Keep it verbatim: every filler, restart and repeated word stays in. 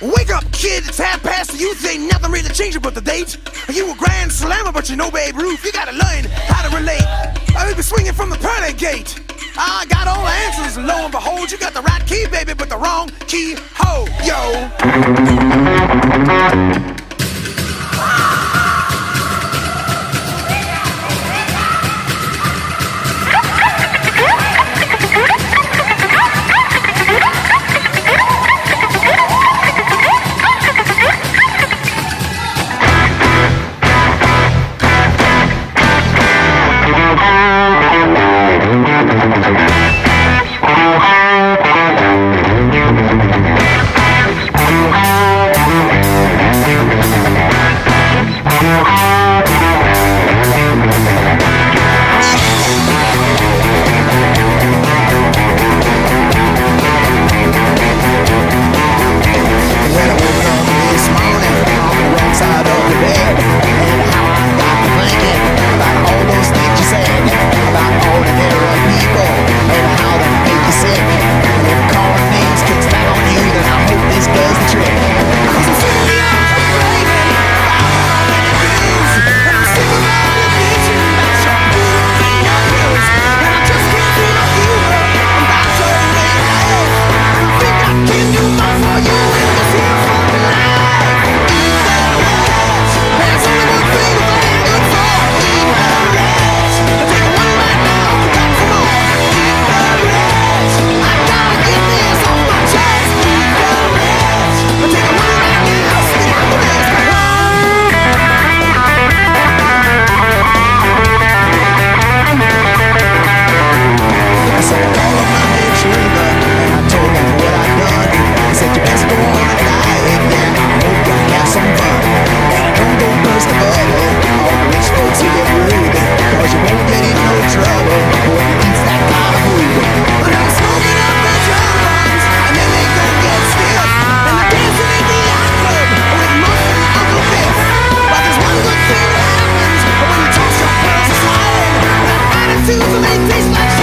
Wake up, kid, it's half past the youth. Ain't nothing really changing but the date. You a grand slammer, but you know Babe Ruth. You gotta learn how to relate. I'll be swinging from the pearly gate. I got all the answers, and lo and behold, you got the right key, baby, but the wrong key. Ho, yo. Attitudes and they taste like